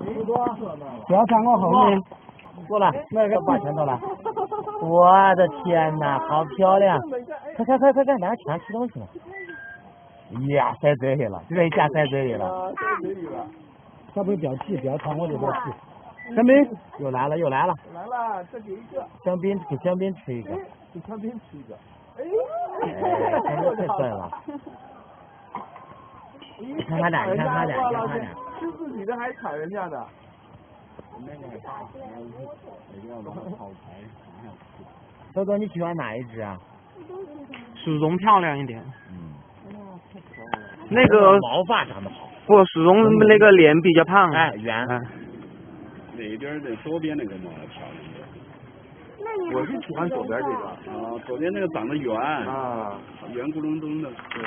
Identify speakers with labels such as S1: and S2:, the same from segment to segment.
S1: 不要站我后面。
S2: 过来，那个把钱到来。我的天哪，好漂亮！快，拿个钱吃东西了。呀，晒嘴去了，这一下晒嘴去了。
S1: 稍微不要急，不要朝我这边去。香槟
S2: 又来了。
S3: 来了，再给一个。
S2: 香槟给香槟吃一个。
S3: 给香槟吃一个。
S2: 哎，太帅了。你看他俩。
S3: 吃自己的还抢人家的。
S2: 豆豆，你喜欢哪一只啊？
S4: 鼠绒漂亮一点。
S2: 那个毛发长得好。
S4: 不，鼠绒那个脸比较胖。
S2: 哎，圆。
S5: 那边的左边那个毛漂亮。
S3: 我是喜欢左边这个。
S5: 啊，左边那个长得圆。
S3: 啊，
S5: 圆咕隆咚的。对。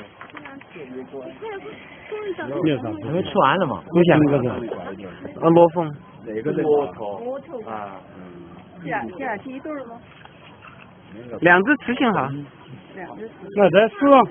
S2: 还没吃完了吗？
S4: 不想那个罗凤。
S5: 哪个
S3: 骆驼啊，
S6: 这两是一对吗？
S4: 两只雌性哈。
S1: 那这鼠笼，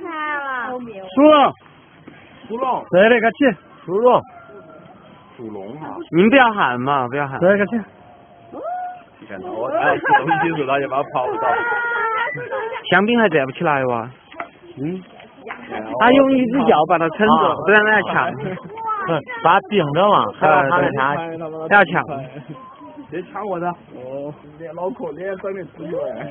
S3: 鼠笼，
S1: 对那个起，
S2: 鼠笼
S3: 哈。
S4: 您不要喊嘛，不要喊。
S1: 对那个起。
S5: 你看我东西是他就把它跑到。
S4: 香槟还站不起来哇。他用一只脚把它撑着，不让他抢。
S2: 把它顶着嘛，还要他那啥，
S4: 要抢。
S3: 别抢我的。哦，脸脑壳脸长得自由哎。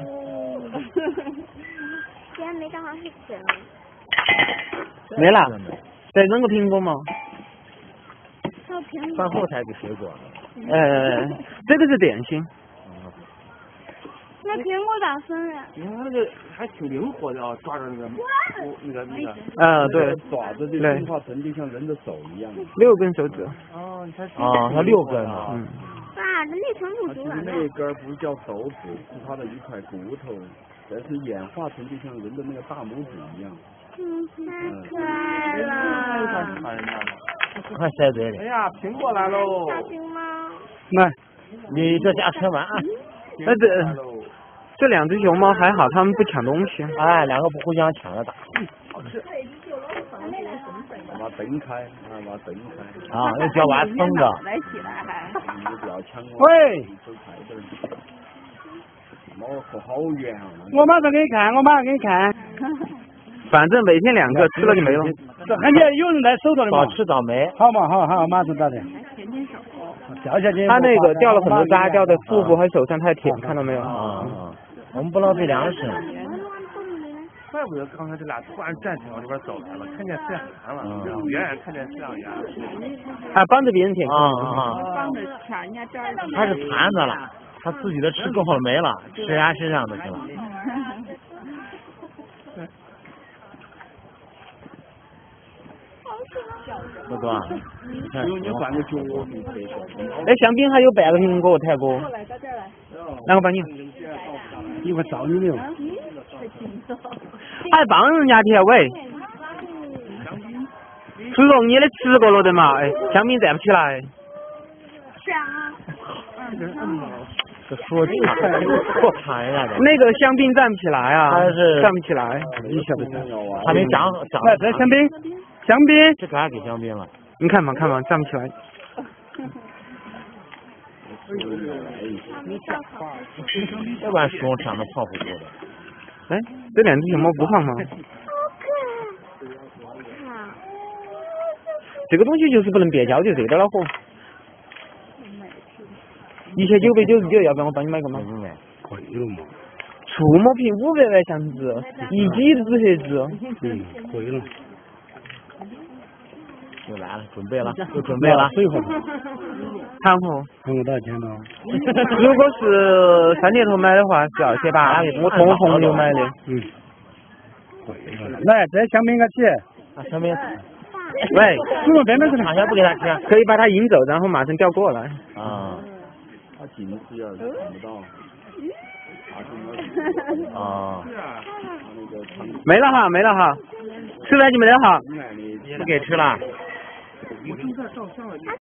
S6: 今天没刚好是谁？
S4: 没了，再扔个苹果嘛。
S2: 饭后才给水果。
S4: 这个是点心。
S6: 那苹果咋分呀？
S3: 你看那个还挺灵活的啊，抓着那个。
S4: 对。
S5: 爪子就进化成就像人的手一样。
S4: 6根手指。
S3: 哦，你看。
S2: 它6根呢。
S6: 爸，人类成不足了。
S5: 那一根不是叫手指，是它的一块骨头，但是演化成就像人的那个大拇指一样。
S6: 太可爱了。
S2: 快塞嘴里。
S3: 哎呀，苹果来喽！
S6: 大熊猫。
S1: 来，
S2: 你这家吃完啊。
S4: 这两只熊猫还好，它们不抢东西。
S2: 哎，两个不互相抢着打。
S3: 好吃。
S5: 把它蹬开，把它蹬开。
S2: 啊，那脚把它撑着。
S6: 来起来还。
S5: 你不要抢我。
S1: 喂。
S5: 走开点。脑壳好圆啊！
S1: 我马上给你看。
S4: 反正每天2个，吃了就没了。
S1: 看见有人来手上的
S2: 保持倒霉。
S1: 好嘛，好，马上打的。掉下去。
S4: 他那个掉了很多渣，掉在腹部和手上太甜，看到没有？
S2: 我们不浪费粮食。
S3: 怪不得刚才这俩突然站起来往这边走来了，看见饲养员了，远远看见饲养员。
S4: 还帮着别人舔。
S6: 帮着抢人家渣。
S2: 他是馋的了，他自己的吃够了没了，吃人家身上的去了。豆豆，你看，
S5: 你换个角度
S4: 哎，香槟还有半个苹果，太哥。然后把你。
S1: 一会找你没有？
S4: 还帮人家舔喂。猪肉你的吃过了的嘛？哎，香槟站不起来。
S6: 是啊。
S2: 这说多馋呀！
S4: 那个香槟站不起来啊，
S2: 他是
S4: 站不起来，
S1: 你晓得
S2: 还没长。
S4: 来，这香槟，
S2: 这可还给香槟了。
S4: 你看嘛，站不起来。
S2: 要不然熊长得胖乎乎的。
S4: 哎，这两只熊猫不胖吗？这个东西就是不能别交，就这点恼火。一切999，要不然我帮你买个嘛？
S1: 贵了嘛？
S4: 触摸屏500万像值，1 G 的纸盒子。
S1: 贵了。
S2: 又来了，又准备了。
S1: 水货。
S4: 糖货。
S1: 糖货多少钱呢？
S4: 如果是3年头买的话是2.8，我从我朋友买的。
S1: 来，这香槟个起。
S2: 香槟。
S4: 喂，
S1: 怎么真的是
S2: 躺下不给他吃？
S4: 可以把它引走，然后马上调过来。
S5: 他近视眼看不到。
S4: 没了哈，吃饭就没得哈。
S2: 不给吃了。